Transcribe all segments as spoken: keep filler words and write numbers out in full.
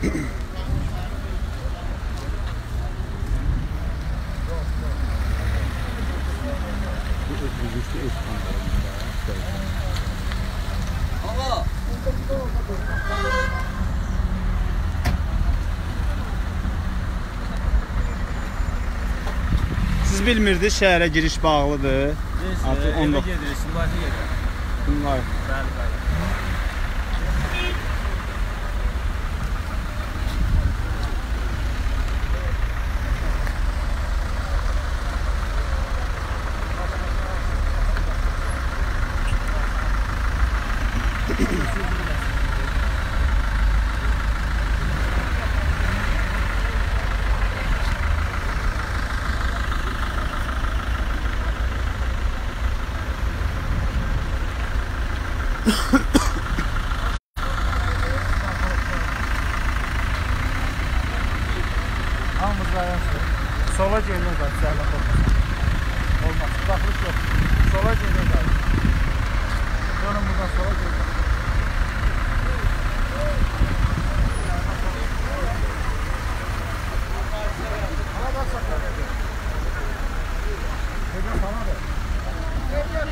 Siz bilmirdiniz şəhərə giriş bağlıdır. Artıq onda gedirik, Sumqayıta gedirik. Sumqayıta. Bəli, bəli. Hamımız dayansın. Sola gelin var, səhlə olmaz. Olmaz, baxlıq yox. Sola gelin var. Dönün buradan sola gelin. Hala bak saklar. Hocam sana da. Gel gel.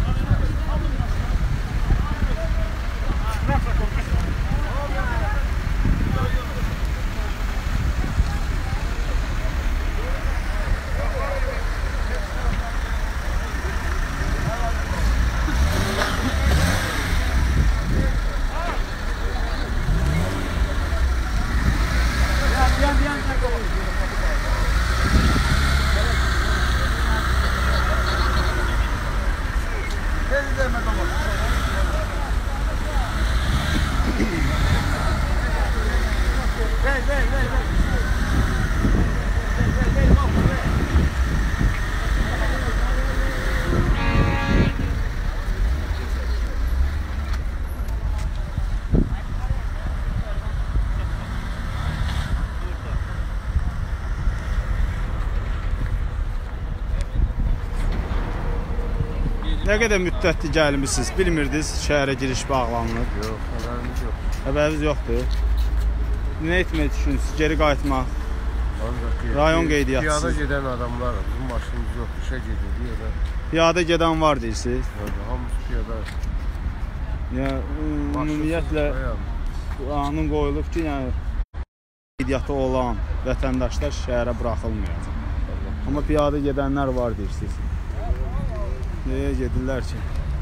Nə qədər müddətli gəlmişsiniz? Bilmirdiniz şəhərə giriş bağlanılır? Yox, xəbərimiz yox. Həbəriniz yoxdur. Nə etmək düşünürsünüz? Geri qayıtmaq? Rayon qeydiyyatçısınız. Piyada gedən adamlar, bizim maşınımız yox, işə gedirdi ya da. Piyada gedən var deyirsiniz? Hamısı piyada. Ya, ümumiyyətlə qanun qoyulub ki, yəni qeydiyyatı olan vətəndaşlar şəhərə buraxılmayacaq. Amma piyada gedənlər var deyirsiniz. Nəyə gedirlər ki?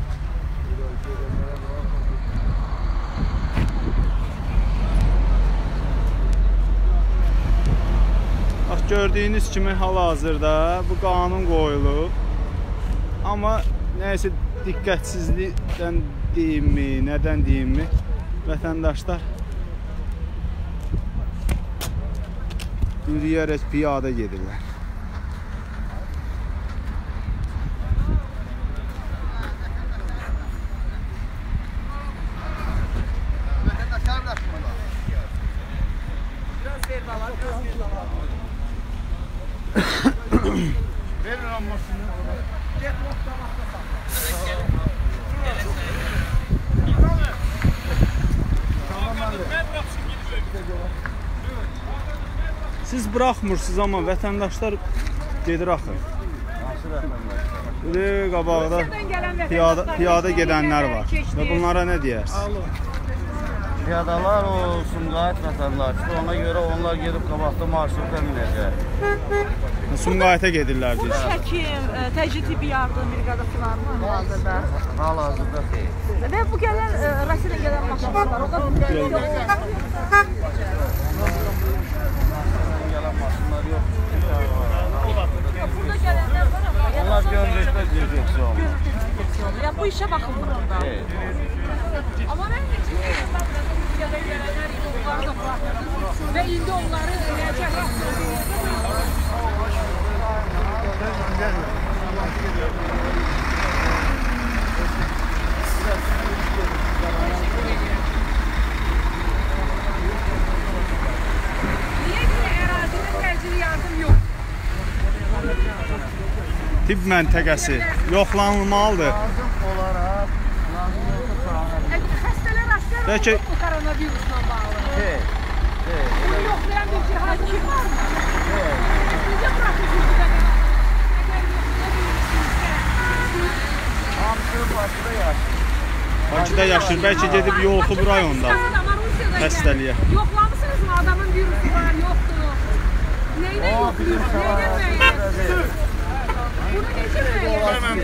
Bax, gördüyünüz kimi hal-hazırda bu qanun qoyulub. Amma nəyəsə diqqətsizlikdən deyimmi, nədən deyimmi, vətəndaşlar yürüyərək piyada gedirlər. Verin ammasını. Get nokta nokta. Siz buraxmırsınız, amma vətəndaşlar gedir axı. Böyle qabaqda piyada, piyada gedənlər var. Və bunlara nə deyərsiniz? Piyadalar o Sumqayıt vətəndaşdır, ona görə onlar gedib qabaqda marşruta minəcək. Sumqayıta gedirlər Bu deyirsiniz. həkim, təcili tibbi yardım briqadası var mı hal-hazırda? Hal-hazırda xeyr. Və bu gələn, Rusiyadan gələn maşınlar var, o da Gələn maşınlar yox. burada gələnlər var amma. Onlar göndərişdə direksiyon. Ya bu işə baxılmır burada. Amma mən Rusiyada gələnlər idi, onları da buraxırdım və indi onları necə Niyə görə ərazinin təcili yardım yox? Tibb məntəqəsi yoxlanılmalıdır. Lazım olaraq, lazım olsa Xəstələr aşkar Bəlkə koronavirusla bağlı. Xeyr. Bunu yoxlayan bir cihaz kim var mı? Necə bırakırsınız bu qədər? Hamısı Bakıda yaşır. Bakıda yaşır, bəlkə gedib yolxu bu rayonda. Xəstəliyə. Yoxlamısınız mı? Adamın virusu var, yoxdur. Neylə yoxdur? Neylə müəyyən? Bunu necə müəyyən?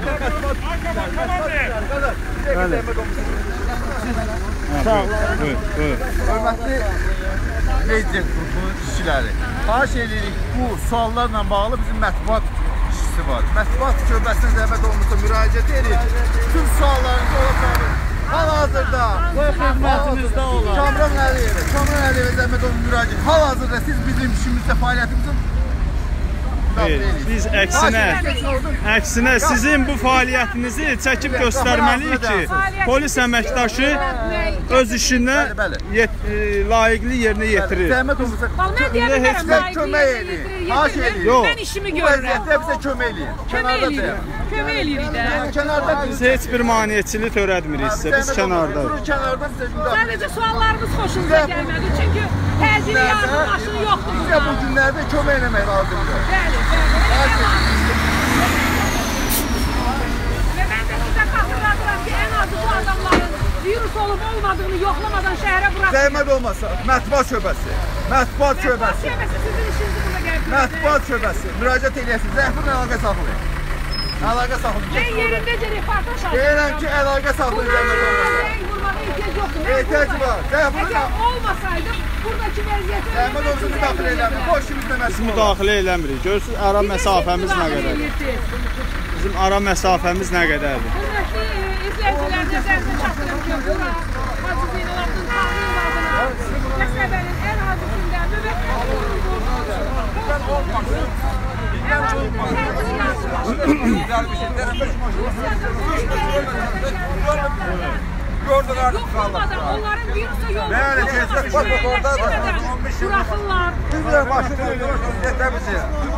Sağ ol. Buyur, buyur. Hörmətli media qrupu işçiləri, xahiş edirik bu suallarla bağlı bizim mətbuat işçisi var. Mətbuat şöbəsinə zəhmət olmasa müraciət edirik. Tüm suallarınızı ola qalır. Hal-hazırda xidmətinizdə olan Kamran Əliyevə, Kamran Əliyevə zəhmət olun müraciət. Hal-hazırda siz bizim işimizdə fəaliyyətimizin Hayır, biz əksinə, əksinə sizin bu fəaliyyətinizi çəkib göstərməliyik ki, polis əməkdaşı öz işini layiqli yerinə yetirir. Zəhmət olmasa Nə deyə bilərəm, kömək edin. Xahiş edirik. Mən işimi Bu görürəm. vəziyyətdə bizə kömək edin. Kömək eləyirik. Kömək eləyirik də. Kənarda Biz heç bir maneçilik törətmirik sizə, biz kənardayıq. Kənarda bizə müdaxilə edin. Sadəcə suallarımız xoşunuza gəlmədi. Çünki təcili yardım maşını yoxdur. Bizə bu günlərdə kömək eləmək lazımdır. Bəli, bəli. Və mən də sizə xatırladıram ki, ən azı bu adamların virus olub olmadığını yoxlamadan şəhərə buraxın. Zəhmət olmasa, mətbuat şöbəsi, mətbuat şöbəsi, şöbəsi sizin işinizi burada gəldirir. mətbuat şöbəsi, müraciət edəsiniz, zəhmətlə əlaqə saxlayın. Əlaqə saxlayın. Mən yerindəcə reportaj aldım. Deyirəm ki, əlaqə saxlayın, zəhmət olmasa. Vurmağa ehtiyac yoxdur. Ehtiyac var, zəhmətlə. Əgər olmasaydı, buradakı vəziyyəti... Zəhmət olmasa müdaxilə eləmirik, boş işimizlə Biz məsul olaq. müdaxilə eləmirik. Görürsünüz, ara məsafəmiz nə qədərdir? Bizim ara məsafəmiz nə qədərdir? Hörmətli izləyicilər, nəzərinizə çatdırım ki, bura Hacı Zeynalabdin Tağıyev adına qəsəbənin ən hadisində müvəqqəti qurulduğu olmasın. Yoxlamadan onların virusa yolu buraxırlar. Biz də başını ölürüz, yetər bizi.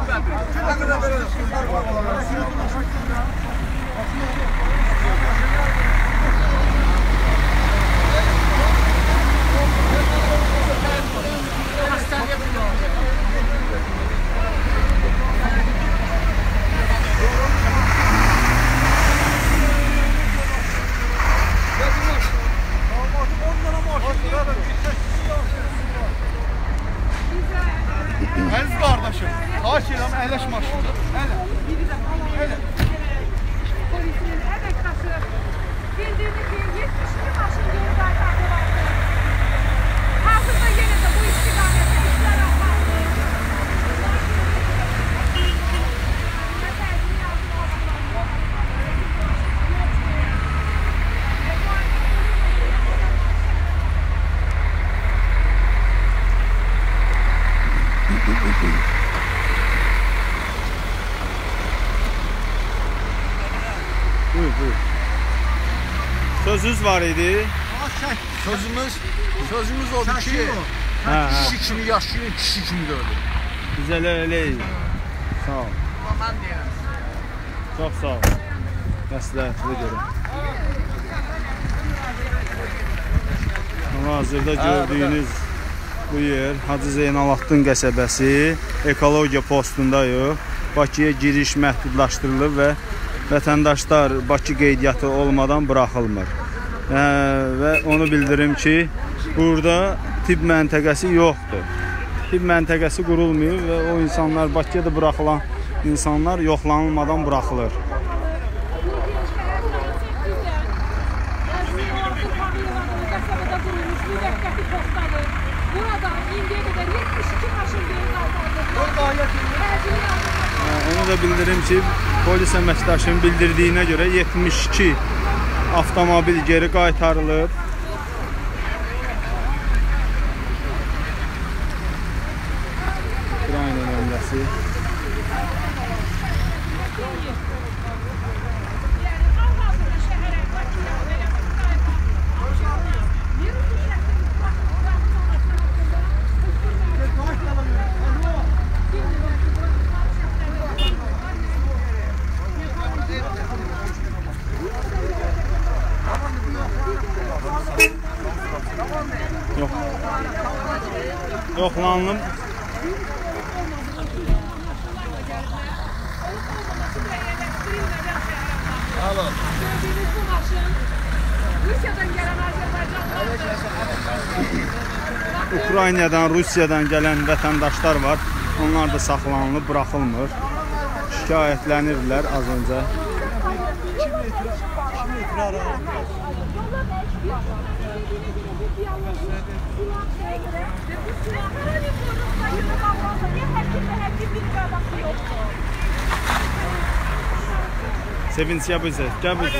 Əziz qardaşım, xahiş edirəm, əyləş maşında. Hələ. Hələ. Polisinin əməkdaşı bildirdi ki, yetmiş iki maşın geri qaytardı vardı. Hazırda yenə də bu istiqamətdə işlər aparılır. Buyur, buyur. Sözünüz var idi. Sözümüz, sözümüz odur ki, Hə, hə. kişi kimi yaşayın, kişi kimi də ölür. Biz elə eləyik. Sağ ol. Çox sağ ol. Məsləhətli görüm. Hazırda gördüyünüz bu yer Hacı Zeynalabdin qəsəbəsi ekologiya postundayıq. Bakıya giriş məhdudlaşdırılır və vətəndaşlar Bakı qeydiyyatı olmadan buraxılmır. Hə, və onu bildirim ki, burada tibb məntəqəsi yoxdur. Tibb məntəqəsi qurulmuyor və o insanlar, Bakıya da buraxılan insanlar yoxlanılmadan buraxılır. Burada indiyə qədər yetmiş iki maşın geri qaytardı. Onu da bildirim ki, polis əməkdaşının bildirdiyinə görə yetmiş iki avtomobil geri qaytarılıb. Ukrayna nömrəsi. Yox. yoxlanılıb. Alo. Gördüğünüz bu maşın Rusiyadan gelen Azərbaycanlılardır. Ukraynadan, Rusiyadan gələn vətəndaşlar var. Onlar da saxlanılıb, buraxılmır. Şikayətlənirlər az öncə. Sevinç yapacaq, gəl bu.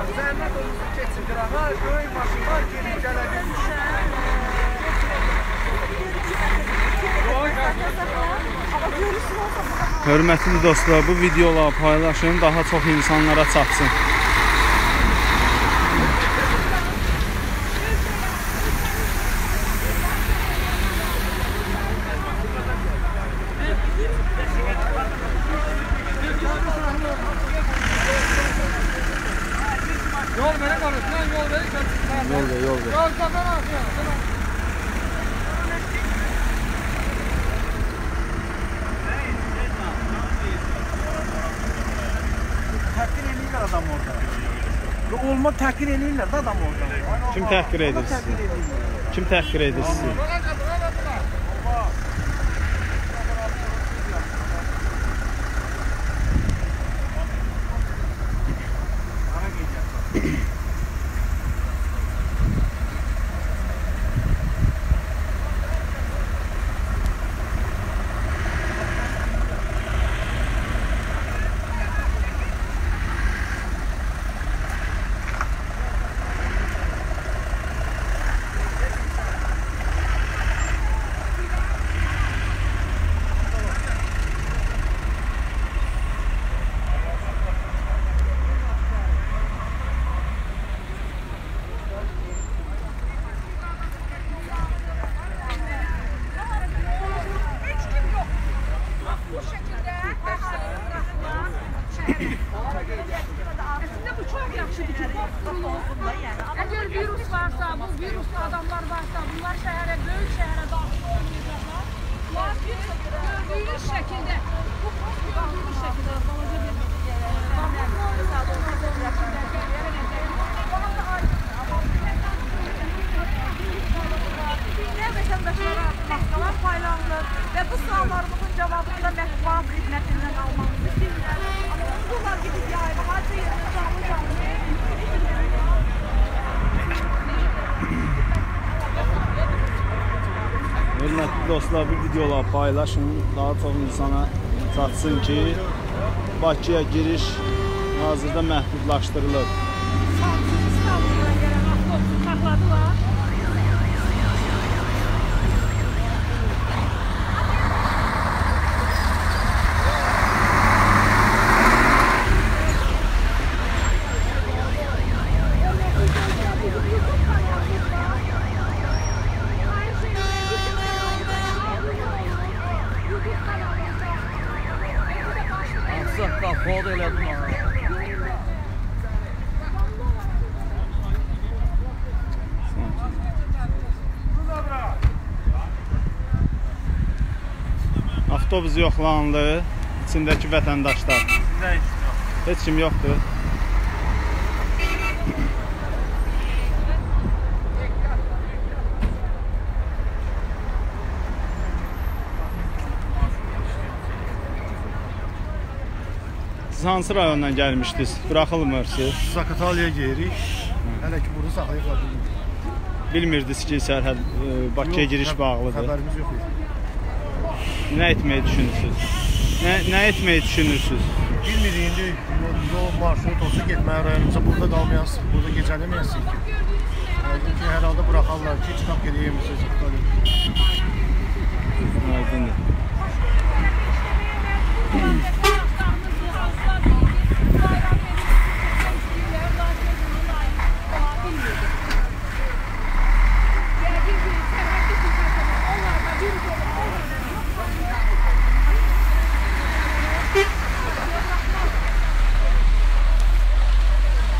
Hörmətli dostlar, bu videoları paylaşın, daha çox insanlara çatsın. Yol verin arasına, yol verin. Yol ver, yol ver. Yol kazan Təhqir eləyirlər adam orada. Olma təhqir eləyirlər də adam orada. Kim təhqir edir sizi? Kim təhqir edir sizi? Eğer virüs varsa, bu virüslu adamlar varsa, bunlar şehre, büyük şehre daxil olmayacaklar. Lakin gördüğünüz şekilde, bu gördüğünüz şekilde balaca bir Yine vətəndaşlara maskalar paylanılır ve bu suallarımızın cevabını da mətbuat xidmətindən almamızı istəyirlər. Ama bunlar gidip yayını, harca yerine canlı canlı. Hörmətli dostlar, bu videoları paylaşın, daha çox insana çatsın ki, Bakıya giriş hazırda məhdudlaşdırılır. Samsun İstanbul'dan gelen avtobusu sakladılar. Foda elədim ona. Avtobus yoxlanıldı, içindəki vətəndaşlar. Heç kim yoxdur. Siz hansı rayondan gəlmişdiniz? Buraxılmırsınız? Zaqatalaya gelirik. Hələ ki burada saxlayıblar. Bilmirdiniz ki, sərhəd Bakıya giriş bağlıdır. Xəbərimiz yox idi. Nə etməyi düşünürsünüz? Nə, nə etməyi düşünürsünüz? Bilmirik indi yol marşrut olsa getməyə rayonumuza burada qalmayasın, burada gecələməyəsiniz ki. Aydın ki, hər halda buraxarlar ki, çıxaq gedəyim siz Zaqatalaya. Aydındır.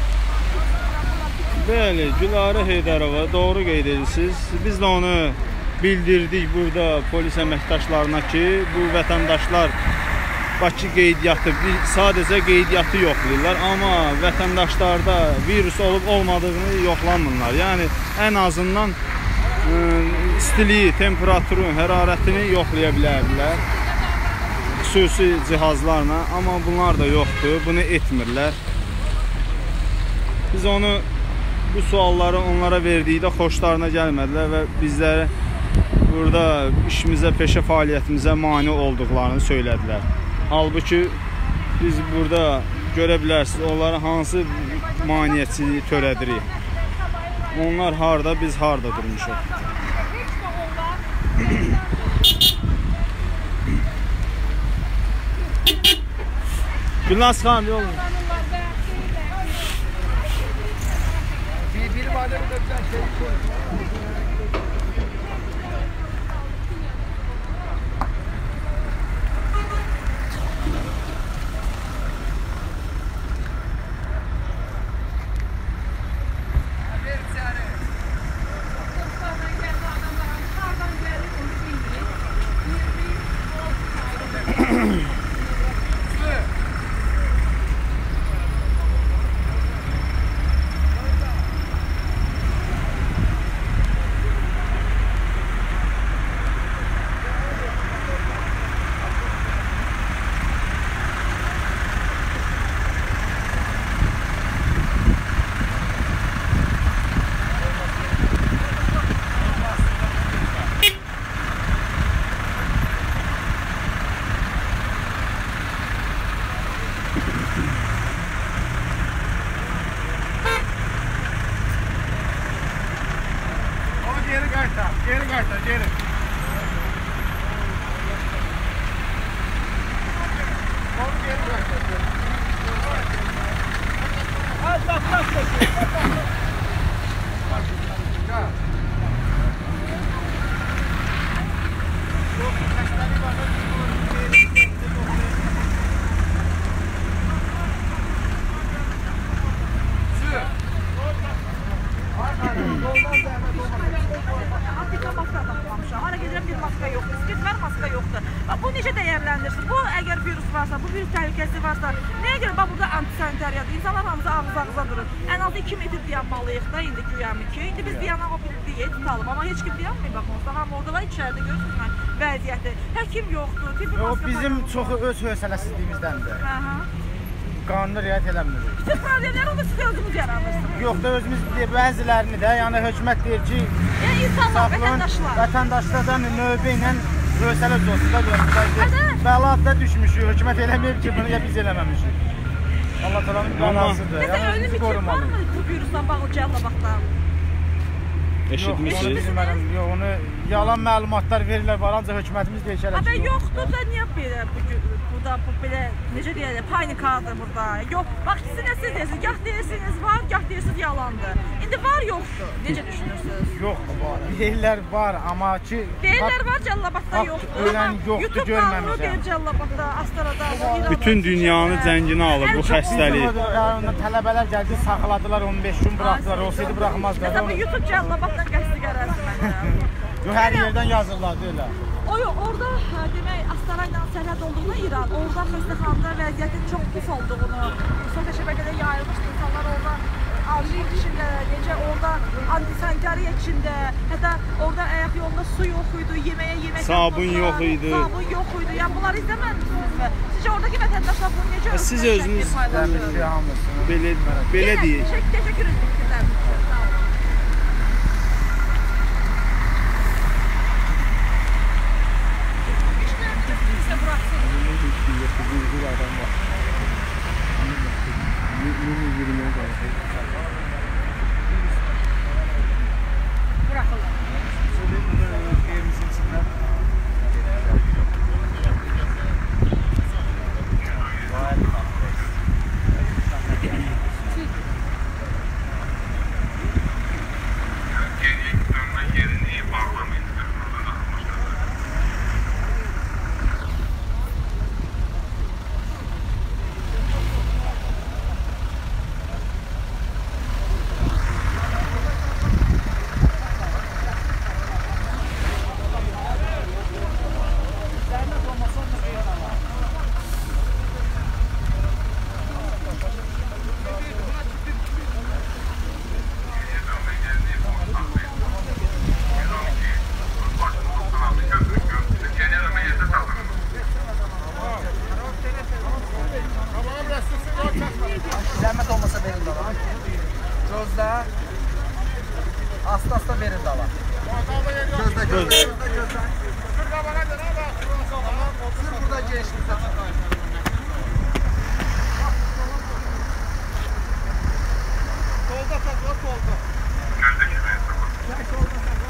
Bəli, Gülarə Heydərova doğru qeyd edirsiniz. Biz də onu bildirdik burada polis əməkdaşlarına ki, bu vətəndaşlar Bakı qeydiyyatı, sadəcə qeydiyyatı yoxlayırlar, amma vətəndaşlarda virus olub olmadığını yoxlamırlar. Yəni ən azından ə, istiliyi, temperaturu, hərarətini yoxlaya bilərlər xüsusi cihazlarla, amma bunlar da yoxdur, bunu etmirlər. Biz onu, bu sualları onlara verdikdə xoşlarına gəlmədilər və bizlərə burada işimizə, peşə fəaliyyətimizə mane olduqlarını söylədilər. Halbuki biz burada görə bilərsiniz, onlara hansı maneəçiliyi törədirik. Onlar harda, biz harda durmuşuq. Gülnaz xanım, yol mu? Bir madem de güzel şey koy. Geri kayta, geri kayta, geri. Oğlum geri kayta, geri. Az bak, bak, bak. Bak, bu necə dəyərləndirirsiniz? Bu əgər virus varsa, bu virus təhlükəsi varsa, nəyə görə bax burada antisanitariyadır? İnsanlar hamısı ağız-ağıza durur. Ən azı iki metr dayanmalıyıq da indi güyəmi ki. İndi biz dayanan o bir tutalım, amma heç kim dayanmıyor. Bax, onsuz hamı oradalar içəridə görürsünüz vəziyyəti. Həkim yoxdur, tibbi maska. Bizim çoxu öz hövsələsizliyimizdəndir. Qanunu riayət eləmirik. Bütün problemləri onda siz özünüz yaranırsınız. Yox da özümüz bəzilərini də, yəni hökumət deyir ki, insanlar, vətəndaşlar. Vətəndaşlardan növbə ilə hövsələ olsun da görmüşlər. Bəlatda düşmüşük, hökumət eləməyib ki, bunu ya biz eləməmişik. Allah təalanın bəlasıdır. Məsələn, ölüm için var mı bu virusdan bağlı Cəlilabadda? Eşitmişsiniz? Yox, onu yalan məlumatlar verirlər var, ancaq hökumətimiz deyişərək. Amma yoxdur da, niyə belə burada, belə, necə deyək, panikadır burada. Yox, bax, siz nə siz deyirsiniz, gah deyirsiniz var, gah deyirsiniz yalandır. İndi var, yoxdur, necə düşünürsünüz? Yox, var, deyirlər var, amma ki... Deyirlər var, Cəlilabadda yoxdur. Ölən yoxdur, görməmişəm. YouTube deyir Cəlilabadda, Astarada, bütün dünyanı zənginə alır bu xəstəlik. Tələbələr gəldi, saxladılar, on beş gün buraxdılar, olsaydı buraxmazlar. Məsələn, bu YouTube Cəlilabaddan qəsdi qərəzdir məncə. Yox, hər yerdən yazırlar, deyirlər. O yox, orada demək Astara ilə sərhəd olduğunu İran, orada xəstəxanada vəziyyətin çox pis olduğunu, sosial şəbəkədə yayılmışdı, insanlar orada arşiv içində, necə orada antisanitariya içində, hətta orada ayaq yolunda su yox idi, yeməyə yemək sabun yox idi. Sabun yox idi. Yəni bunları izləmədinizmi? Sizcə oradakı vətəndaşlar bunu necə öyrənir? Siz özünüz belə belə deyək. Təşəkkür edirəm fikirləriniz üçün. Sağ olun. dala. Gözlə, gözlə, gözlə, gözlə. Sür burada gençlik saçın. Solda sakla, solda. Gözdəki məyəsə var. Gəl, solda sakla.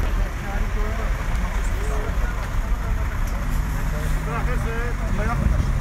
Bırakırsın.